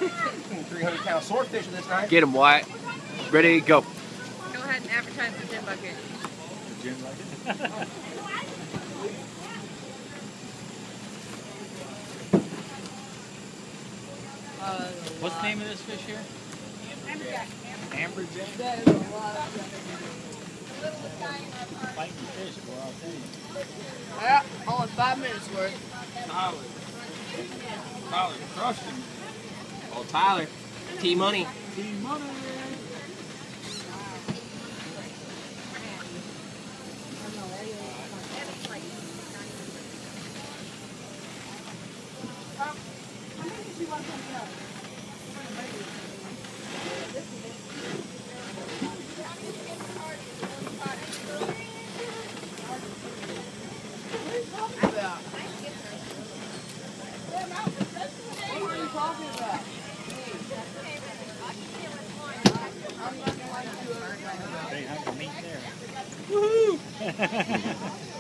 300-pound swordfish this night. Get him, Wyatt. Ready, go. Go ahead and advertise the gin bucket. Gin bucket? What's the name of this fish here? Amberjacks. Amberjacks? That is a lot of Fighting fish, boy, I'll tell you. Yeah, only 5 minutes worth. Tyler crushed him. Oh, Tyler. T-Money. T-Money! They have the meat there. Woohoo!